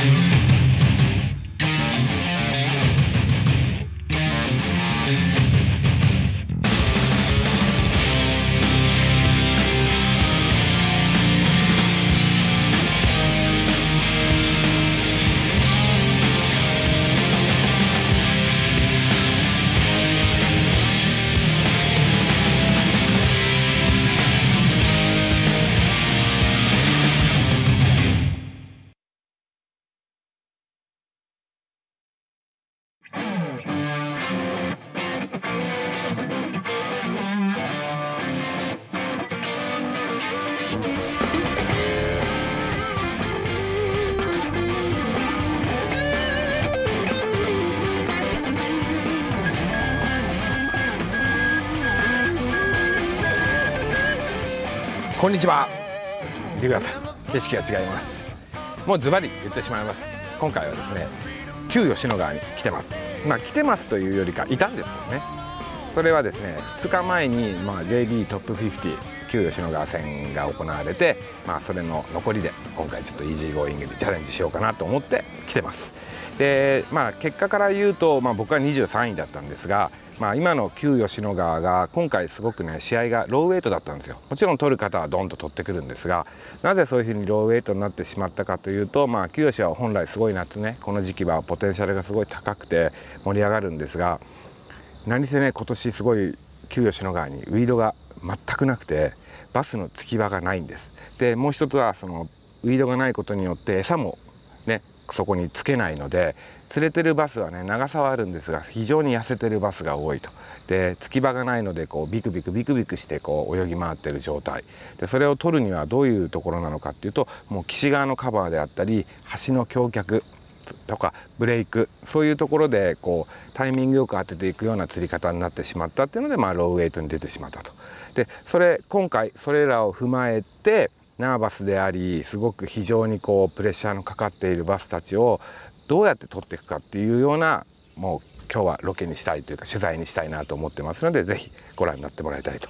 こんにちは。見てください。景色が違います。もうズバリ言ってしまいます。今回はですね、旧吉野川に来てます。来てますというよりかいたんですけどね。それはですね、2日前にJB トップ50旧吉野川戦が行われて、それの残りで今回ちょっとイージーゴーイングでチャレンジしようかなと思って来てます。で、結果から言うと、僕は23位だったんですが、今の旧吉野川が今回すごくね試合がローウェイトだったんですよ。もちろん取る方はドンと取ってくるんですが、なぜそういうふうにローウェイトになってしまったかというと、旧吉は本来すごい夏ね、この時期はポテンシャルがすごい高くて盛り上がるんですが、何せね今年すごい旧吉野川にウィードが全くなくてバスの着き場がないんです。でもう一つはそのウィードがないことによって餌もねそこにつけないので、連れてるバスはね長さはあるんですが非常に痩せてるバスが多いと。で着き場がないのでこうビクビクビクビクしてこう泳ぎ回ってる状態で、それを取るにはどういうところなのかっていうと、もう岸側のカバーであったり橋の橋脚とかブレイク、そういうところでこうタイミングよく当てていくような釣り方になってしまったっていうので、ローウェイトに出てしまったと。で今回それらを踏まえてナーバスでありすごく非常にこうプレッシャーのかかっているバスたちをどうやって取っていくかっていうような、もう今日はロケにしたいというか取材にしたいなと思ってますので、ぜひご覧になってもらいたいと。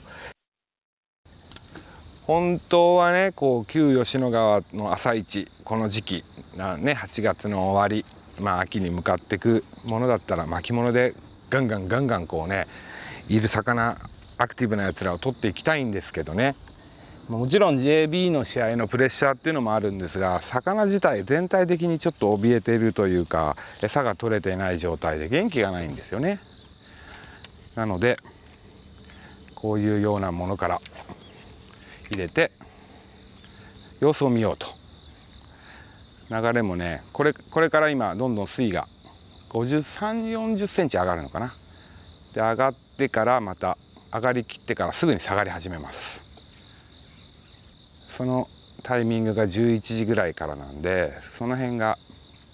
本当はねこう旧吉野川の朝市この時期8月の終わり、秋に向かっていくものだったら巻物でガンガンこうねいる魚アクティブなやつらを取っていきたいんですけどね、もちろん JB の試合のプレッシャーっていうのもあるんですが、魚自体全体的にちょっと怯えているというか、餌が取れていない状態で元気がないんですよね。なのでこういうようなものから入れて様子を見ようと。流れもねこれから今どんどん水位が53、40センチ上がるのかな。で上がってからまた上がりきってからすぐに下がり始めます。そのタイミングが11時ぐらいからなんで、その辺が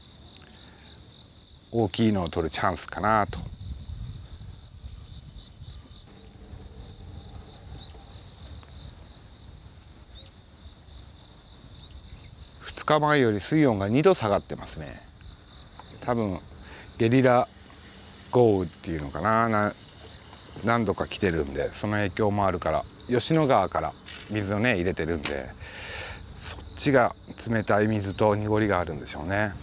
大きいのを取るチャンスかなと。2日前より水温が2度下がってますね。多分ゲリラ豪雨っていうのかな、何度か来てるんで、その影響もあるから吉野川から水をね入れてるんで、そっちが冷たい水と濁りがあるんでしょうね。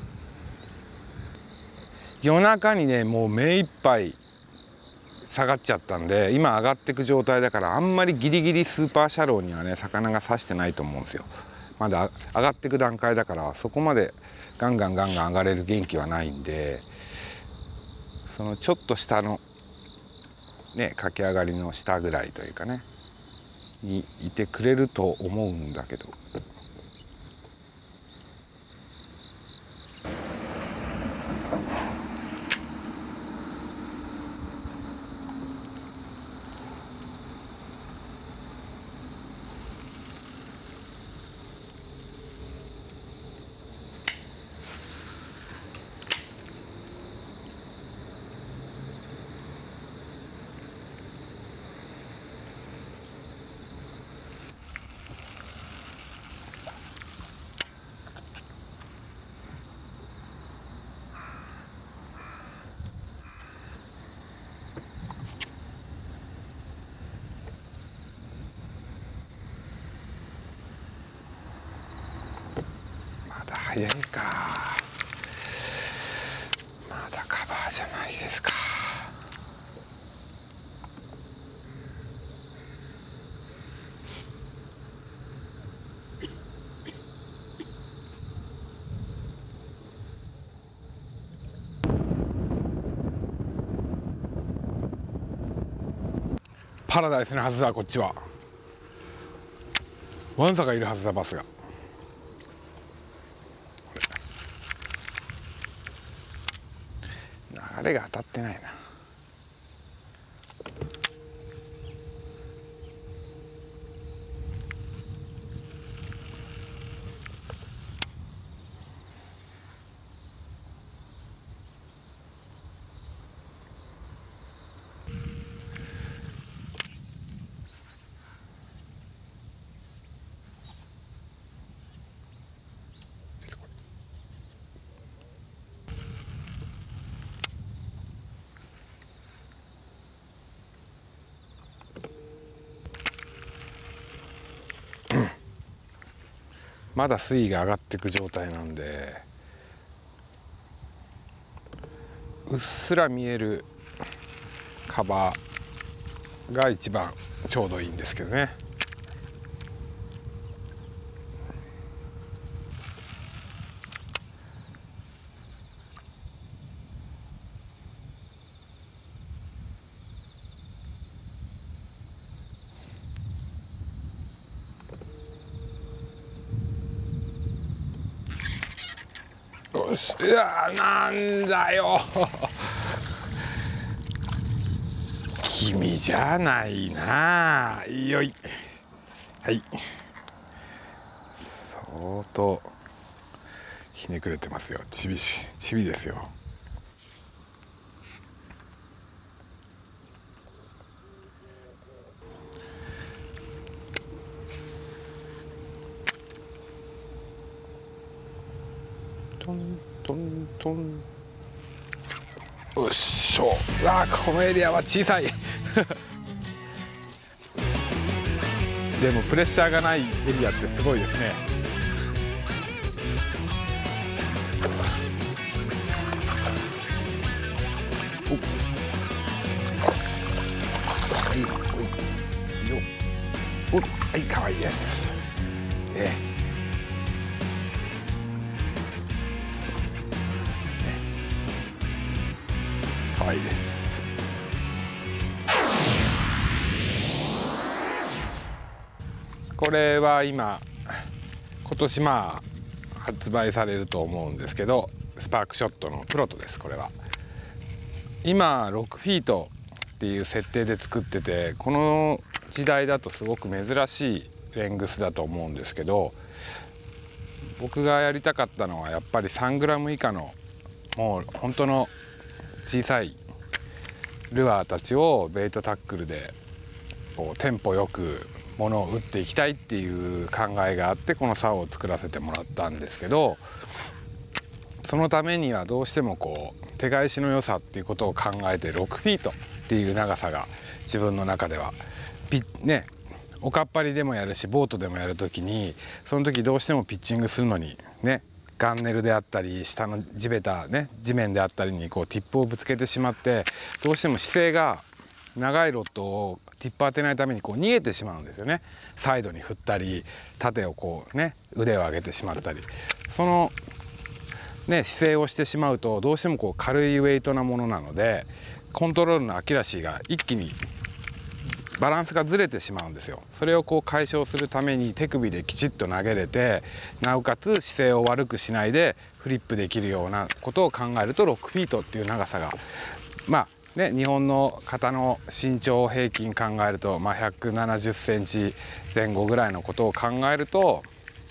夜中にねもう目いっぱい下がっちゃったんで、今上がっていく状態だから、あんまりギリギリスーパーシャローにはね魚が刺してないと思うんですよ。まだ上がっていく段階だから、そこまでガンガン上がれる元気はないんで、そのちょっと下のね駆け上がりの下ぐらいというかねにいてくれると思うんだけど。 早いか。まだカバーじゃないですか。パラダイスのはずだ。こっちはワンサがいるはずだ。バスが流れが当たってないな。まだ水位が上がっていく状態なんで、うっすら見えるカバーが一番ちょうどいいんですけどね。よし、いやなんだよ君じゃないな。よい、はい、相当ひねくれてますよ。ちびですよ。トントントン。うっしょ。このエリアは小さいでもプレッシャーがないエリアってすごいですね。はい、可愛いです。可愛いです。これは今年発売されると思うんですけど、スパークショットのプロトです。これは今6フィートっていう設定で作ってて、この時代だとすごく珍しいレングスだと思うんですけど、僕がやりたかったのはやっぱり3グラム以下のもう本当の小さいルアーたちをベイトタックルでこうテンポよくものを打っていきたいっていう考えがあって、この竿を作らせてもらったんですけど、そのためにはどうしてもこう手返しの良さっていうことを考えて6フィートっていう長さが自分の中ではおかっぱりでもやるしボートでもやるときに、その時どうしてもピッチングするのにね、ガンネルであったり下の地べたね、地面であったりにこうティップをぶつけてしまって、どうしても姿勢が長いロッドをティップ当てないためにこう逃げてしまうんですよね。サイドに振ったり縦をこうね腕を上げてしまったり、そのね姿勢をしてしまうとどうしてもこう軽いウェイトなものなので、コントロールのアキュラシーが一気にバランスがずれてしまうんですよ。それをこう解消するために手首できちっと投げれて、なおかつ姿勢を悪くしないでフリップできるようなことを考えると6フィートっていう長さが日本の方の身長平均考えると、170センチ前後ぐらいのことを考えると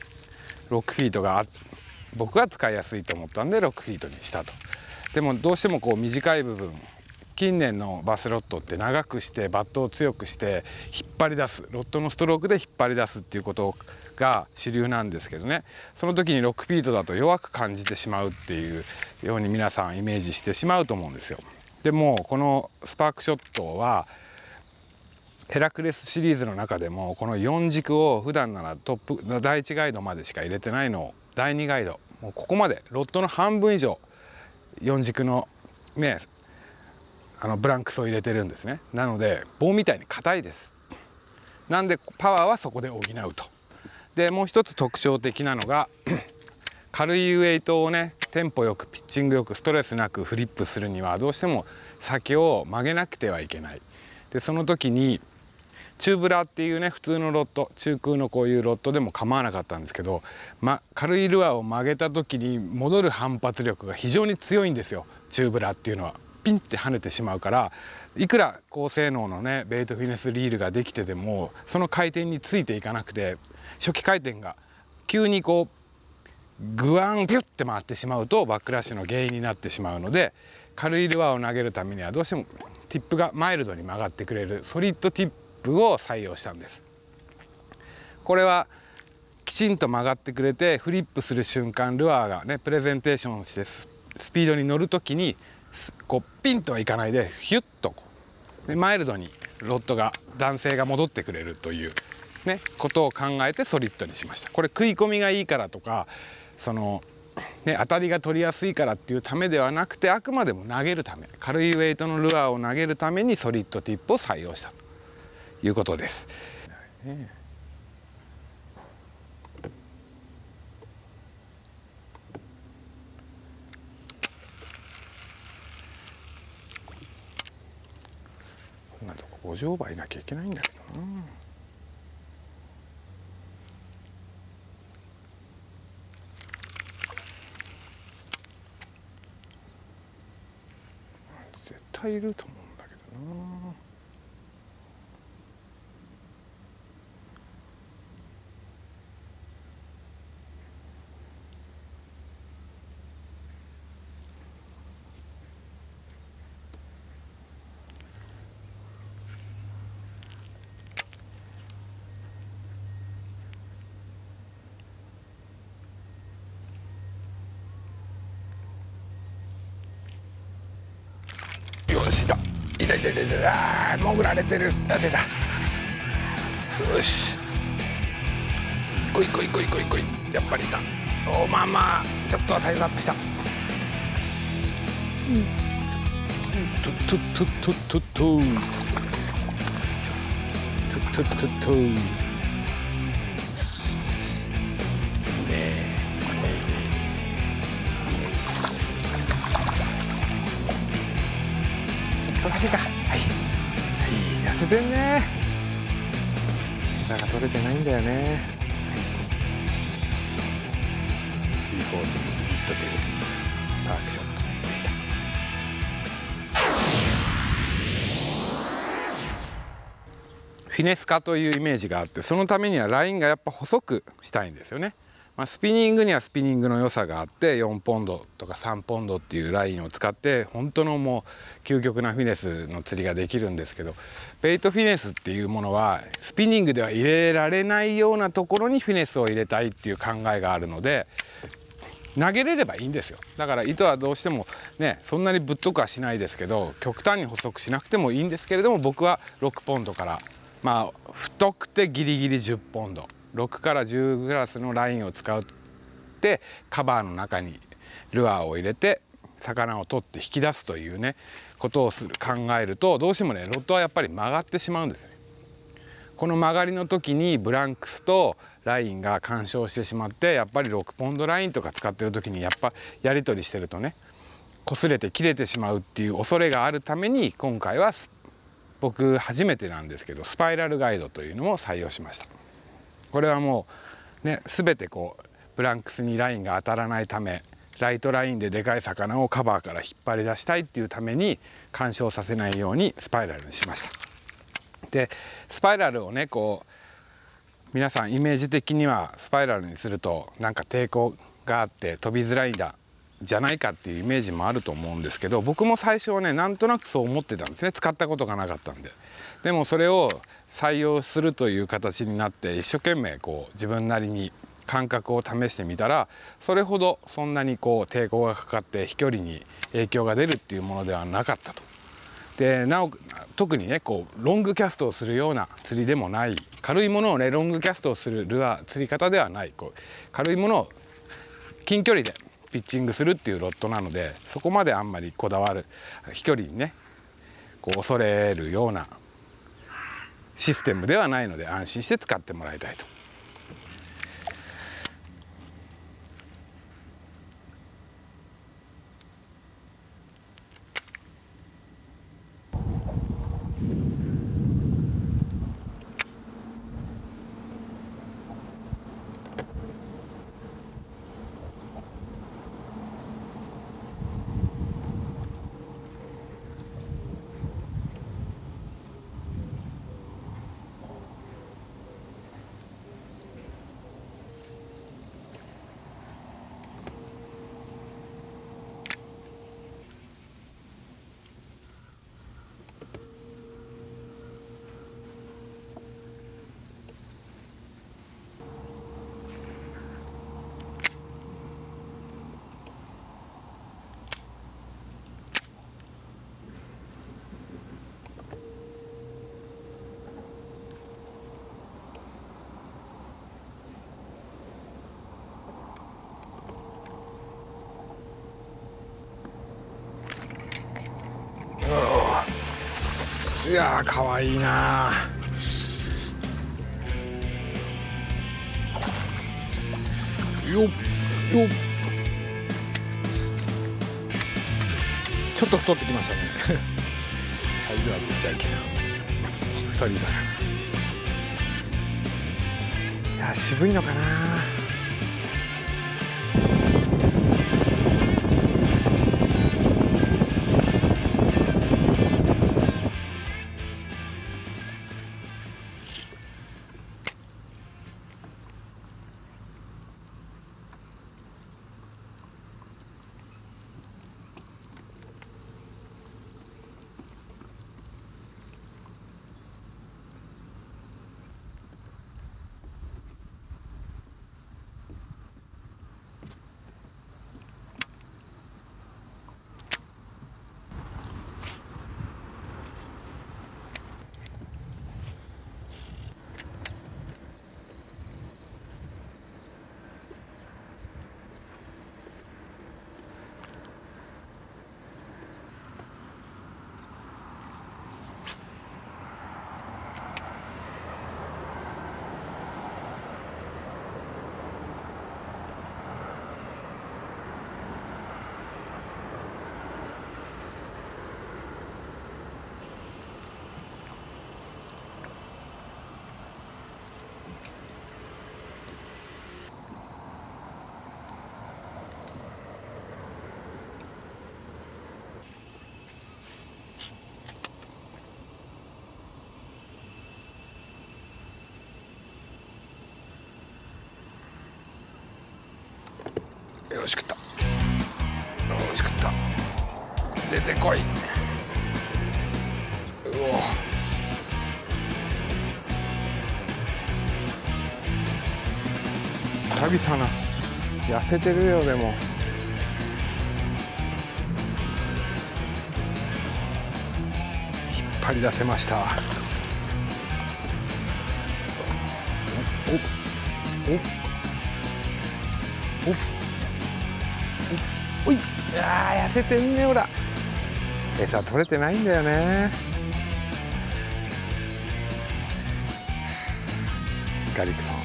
6フィートが僕が使いやすいと思ったんで6フィートにしたと。でもどうしてもこう短い部分、近年のバスロッドって長くしてバットを強くして引っ張り出す、ロッドのストロークで引っ張り出すっていうことが主流なんですけどね、その時に6フィートだと弱く感じてしまうっていうように皆さんイメージしてしまうと思うんですよ。でもこのスパークショットはヘラクレスシリーズの中でもこの4軸を普段ならトップ第1ガイドまでしか入れてないの第2ガイド、もうここまでロッドの半分以上4軸のねブランクスを入れてるんですね。なので棒みたいに硬いです。なんでパワーはそこで補うと。でもう一つ特徴的なのが軽いウエイトをねテンポよくピッチングよくストレスなくフリップするにはどうしても先を曲げなくてはいけない。でその時にチューブラーっていうね普通のロッド、中空のこういうロッドでも構わなかったんですけど、軽いルアーを曲げた時に戻る反発力が非常に強いんですよ。チューブラーっていうのはピンって跳ねてしまうから、いくら高性能のねベイトフィネスリールができててもその回転についていかなくて、初期回転が急にこうグワンピュッて回ってしまうとバックラッシュの原因になってしまうので、軽いルアーを投げるためにはどうしてもティップがマイルドに曲がってくれるソリッドティップを採用したんです。これはきちんと曲がってくれてフリップする瞬間ルアーがねプレゼンテーションしてスピードに乗る時にこうピンとはいかないでヒュッとでマイルドにロッドが弾性が戻ってくれるというねことを考えてソリッドにしました。これ食い込みがいいからとか当たりが取りやすいからっていうためではなくて、あくまでも投げるため、軽いウエイトのルアーを投げるためにソリッドティップを採用したということです。こんなとこ50オーバーいなきゃいけないんだけどな。絶対いると思うんだけどな。よし、いた潜られてる。出た。よし、来いやっぱりいた。まあちょっとはサイズアップした。だけか。はい、痩せてんね。膝が取れてないんだよね。はい、いいポーズ、ヒットというスタークショットでした。フィネス化というイメージがあって、そのためにはラインがやっぱ細くしたいんですよね。スピニングにはスピニングの良さがあって、4ポンドとか3ポンドっていうラインを使って本当のもう究極なフィネスの釣りができるんですけど、ベイトフィネスっていうものはスピニングでは入れられないようなところにフィネスを入れたいっていう考えがあるので、投げれればいいんですよ。だから糸はどうしてもねそんなにぶっとくはしないですけど、極端に細くしなくてもいいんですけれども、僕は6ポンドから太くてギリギリ10ポンド6から10グラスのラインを使ってカバーの中にルアーを入れて魚を取って引き出すというねことを考えると、どうしてもねロッドはやっぱり曲がってしまうんですね。この曲がりの時にブランクスとラインが干渉してしまって、やっぱり6ポンドラインとか使ってる時にやっぱやり取りしてるとね擦れて切れてしまうっていう恐れがあるために、今回は僕初めてなんですけどスパイラルガイドというのも採用しました。これはもうね全てこうブランクスにラインが当たらないため、ライトラインででかい魚をカバーから引っ張り出したいっていうために干渉させないようにスパイラルにしました。でスパイラルをねこう皆さんイメージ的にはスパイラルにするとなんか抵抗があって飛びづらいんじゃないかっていうイメージもあると思うんですけど、僕も最初はねなんとなくそう思ってたんですね。使ったことがなかったんで。でもそれを採用するという形になって一生懸命こう自分なりに感覚を試してみたら、それほどそんなにこう抵抗がかかって飛距離に影響が出るっていうものではなかったと。で特にねこうロングキャストをするような釣りでもない、軽いものをねロングキャストをするルアー釣り方ではない、こう軽いものを近距離でピッチングするっていうロッドなので、そこまであんまりこだわる、飛距離にねこう恐れるようなシステムではないので、安心して使ってもらいたいと。いやーかわいいなー。よっよっ、ちょっと太ってきましたね体重はずっちゃいけない、太りだから。いや渋いのかな。よし食った、よし食った、出てこい。うお、久々な、痩せてるよ。でも引っ張り出せました。おおおおい、いや痩せてんね。ほら餌取れてないんだよね。ガリクソン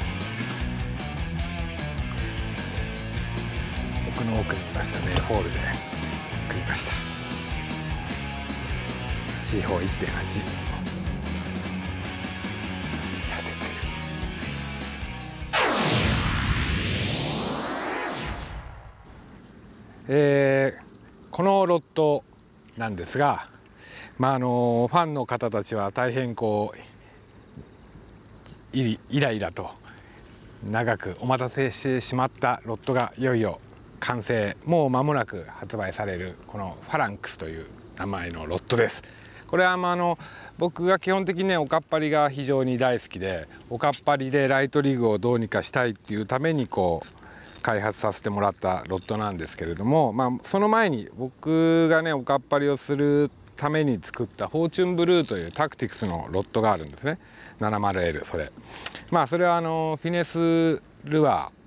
奥の奥にいましたね。ホールで食いました。C 法 1.8。このロットなんですが、ファンの方たちは大変イライラと長くお待たせしてしまったロットがいよいよ完成、もう間もなく発売されるこのファランクスという名前のロットです。これは僕が基本的にねおかっぱりが非常に大好きで、おかっぱりでライトリグをどうにかしたいっていうために開発させてもらったロットなんですけれども、その前に僕がねおかっぱりをするために作ったフォーチュンブルーというタクティクスのロットがあるんですね。 70L。 それはフィネスルアー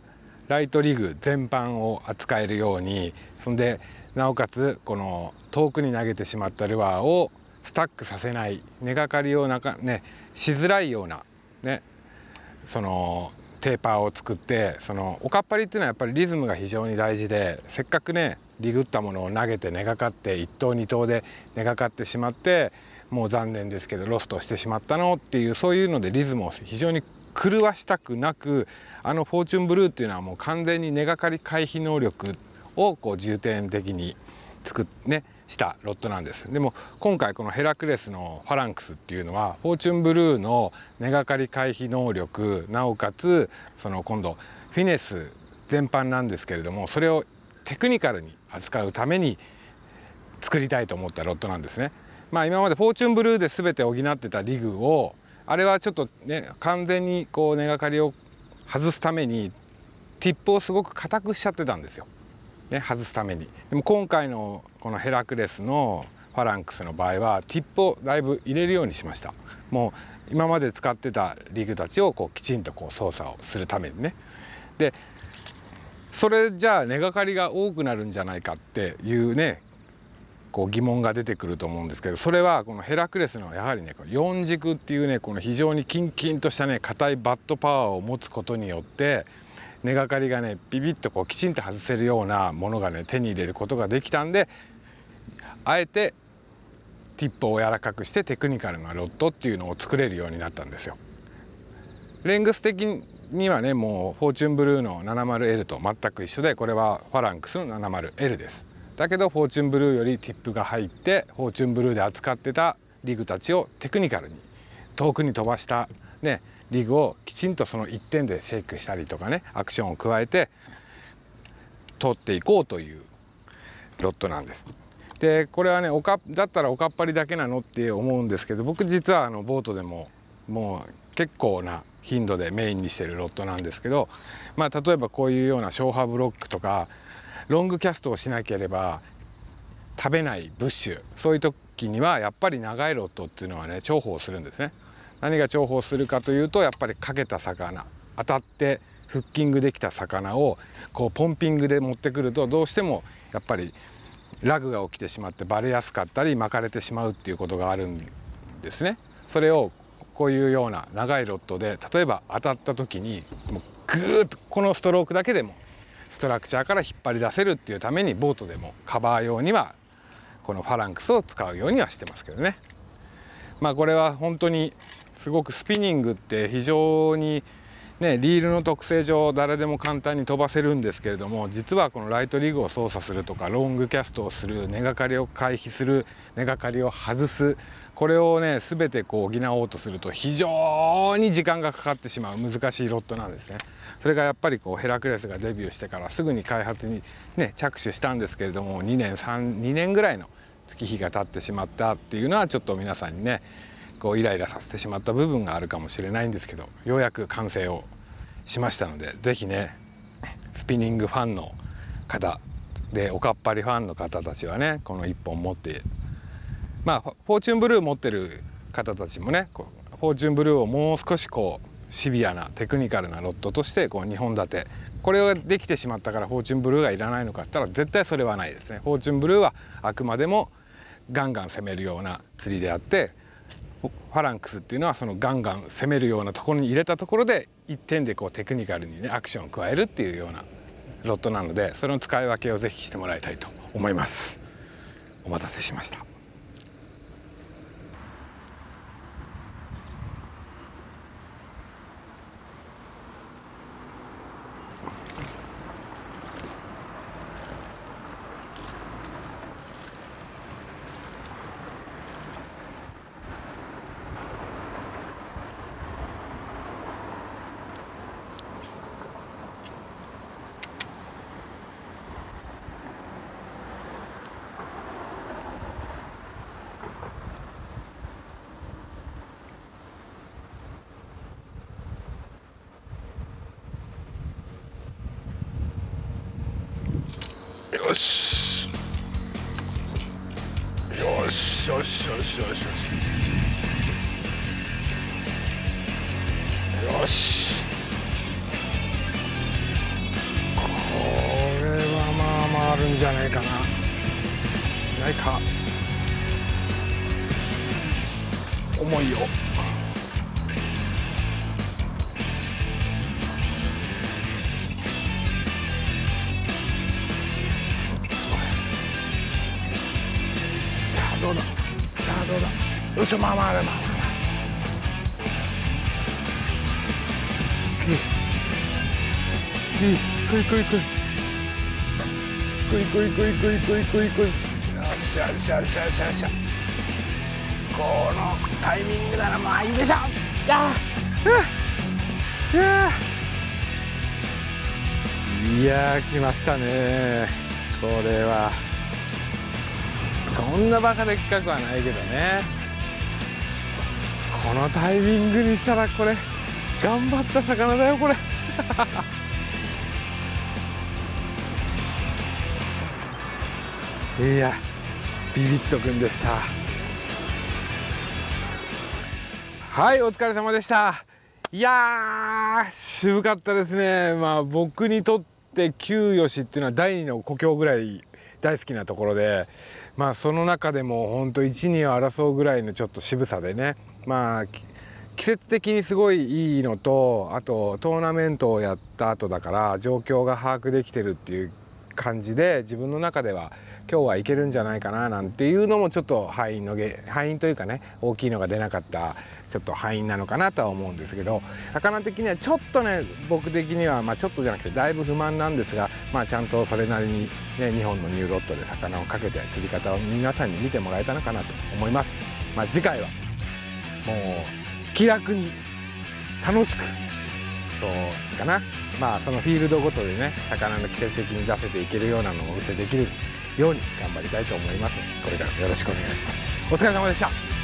ライトリグ全般を扱えるように、そんでなおかつこの遠くに投げてしまったルアーをスタックさせない、根がかりをしづらいようなそのテーパーを作って、そのおかっぱりっていうのはやっぱりリズムが非常に大事で、せっかくリグったものを投げて根がかって1投2投で根がかってしまって、もう残念ですけどロストしてしまったのっていう、そういうのでリズムを非常に狂わしたくなく、フォーチュンブルーっていうのはもう完全に根がかり回避能力を重点的にしたロッドなんです。でも今回このヘラクレスのファランクスっていうのはフォーチュンブルーの根がかり回避能力、なおかつその今度フィネス全般なんですけれども、それをテクニカルに扱うために作りたいと思ったロッドなんですね。今までフォーチュンブルーで全て補ってたリグを、あれはちょっと完全に根がかりを外すためにティップをすごく硬くしちゃってたんですよ、外すために。でも今回のこのヘラクレスのファランクスの場合はティップをだいぶ入れるようにしました。もう今まで使ってたリグたちをきちんと操作をするためにね。でそれじゃあ根がかりが多くなるんじゃないかっていう疑問が出てくると思うんですけど、それはこのヘラクレスのやはり4軸っていうこの非常にキンキンとした硬いバットパワーを持つことによって、根がかりがビビッときちんと外せるようなものが手に入れることができたんで、あえてティップを柔らかくしてテクニカルなロッドっていうのを作れるようになったんですよ。レングス的にはもうフォーチュンブルーの 70L と全く一緒で、これはファランクスの 70L です。だけどフォーチュンブルーよりティップが入って、フォーチュンブルーで扱ってたリグたちをテクニカルに遠くに飛ばしたリグをきちんとその1点でシェイクしたりとかアクションを加えて取っていこうというロッドなんです。でこれはだったらおかっぱりだけなのって思うんですけど、僕実はボートでももう結構な頻度でメインにしてるロッドなんですけど、例えばこういうような消波ブロックとかロングキャストをしなければ食べないブッシュ、そういう時にはやっぱり長いロッドっていうのは重宝するんですね。何が重宝するかというと、やっぱりかけた魚、当たってフッキングできた魚をポンピングで持ってくると、どうしてもやっぱりラグが起きてしまってバレやすかったり巻かれてしまうっていうことがあるんですね。それをこういうような長いロッドで、例えば当たった時にもうグーッとこのストロークだけでもストラクチャーから引っ張り出せるっていうために、ボートでもカバー用にはこのファランクスを使うようにはしてますけどね。これは本当にすごくスピニングって非常にリールの特性上誰でも簡単に飛ばせるんですけれども、実はこのライトリグを操作するとかロングキャストをする、根がかりを回避する、根がかりを外す、これを全て補おうとすると非常に時間がかかってしまう難しいロッドなんですね。それがやっぱりヘラクレスがデビューしてからすぐに開発に着手したんですけれども、2年ぐらいの月日が経ってしまったっていうのはちょっと皆さんにイライラさせてしまった部分があるかもしれないんですけど、ようやく完成をしましたので、是非スピニングファンの方でおかっぱりファンの方たちはこの1本持って、フォーチュンブルー持ってる方たちもフォーチュンブルーをもう少しシビアなテクニカルなロッドとして2本立て、これができてしまったからフォーチュンブルーがいらないのかって言ったら絶対それはないですね。フォーチュンブルーはあくまでもガンガン攻めるような釣りであって、ファランクスっていうのはそのガンガン攻めるようなところに入れたところで1点でテクニカルにアクションを加えるっていうようなロッドなので、その使い分けをぜひしてもらいたいと思います。お待たせしました。よしよしよしよしよしよしよしんじゃないかな。ないか重いよ。さあどうだ、さあどうだ、よいしょ、まあまあまあまあ、くいくいくいくいくいくいくいくいくいくいくい、よっしゃよっしゃよっしゃよっしゃよっしゃ、このタイミングならまあいいでしょ。いやー来ましたね。これはそんなバカでっかくはないけどね、このタイミングにしたらこれ頑張った魚だよこれ。いやビビッとくんでした。はい、お疲れ様でした。いやー渋かったですね。まあ僕にとって旧吉っていうのは第二の故郷ぐらい大好きなところで、まあその中でも本当1、2を争うぐらいのちょっと渋さでね、まあ季節的にすごいいいのと、あとトーナメントをやった後だから状況が把握できてるっていう感じで、自分の中では今日はいけるんじゃないかななんていうのもちょっと敗因というかね、大きいのが出なかったちょっと敗因なのかなとは思うんですけど、魚的にはちょっとね、僕的にはまあちょっとじゃなくてだいぶ不満なんですが、まあちゃんとそれなりにね2本のニューロッドで魚をかけて釣り方を皆さんに見てもらえたのかなと思います。まあ次回はもう気楽に楽しく、そうかな、まあそのフィールドごとでね魚の季節的に出せていけるようなのをお見せできるように頑張りたいと思いますので、これからよろしくお願いします。お疲れ様でした。